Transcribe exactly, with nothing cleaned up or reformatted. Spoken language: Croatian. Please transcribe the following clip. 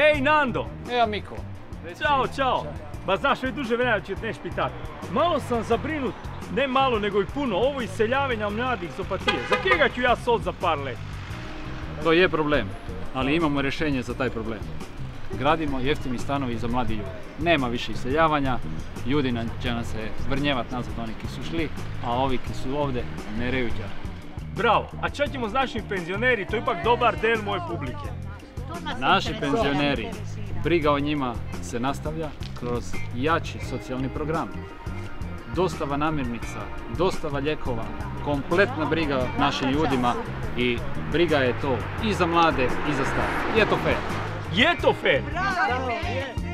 Ej, Nando! Evo Miko. Ćao, čao! Ba znaš, već duže vremena ću te neš pitat. Malo sam zabrinut, ne malo nego i puno, ovo iseljavanja mladih z Opatije. Za kjega ću ja sol za par let? To je problem, ali imamo rješenje za taj problem. Gradimo jeftini stanovi za mladi ljudi. Nema više iseljavanja, ljudi će nam se vrnjevati nazad oni ki su šli, a ovi ki su ovdje ne rejuća. Bravo, a čo ćemo s našim penzioneri, to je ipak dobar del moje publike. Naši penzioneri, briga o njima se nastavlja kroz jači socijalni program. Dostava namirnica, dostava lijekova, kompletna briga našim ljudima i briga je to i za mlade i za stare. Je to fair? Je to fair? Bravo!